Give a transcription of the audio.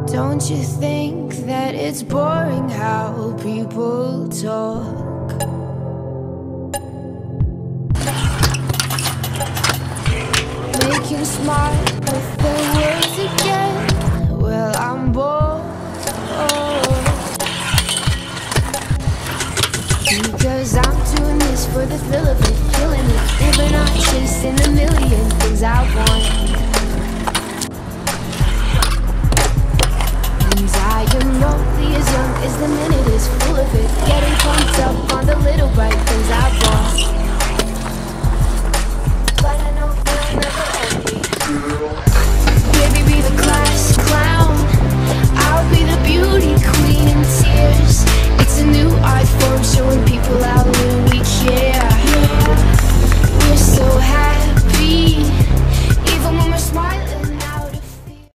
Don't you think that it's boring how people talk? Making smart with the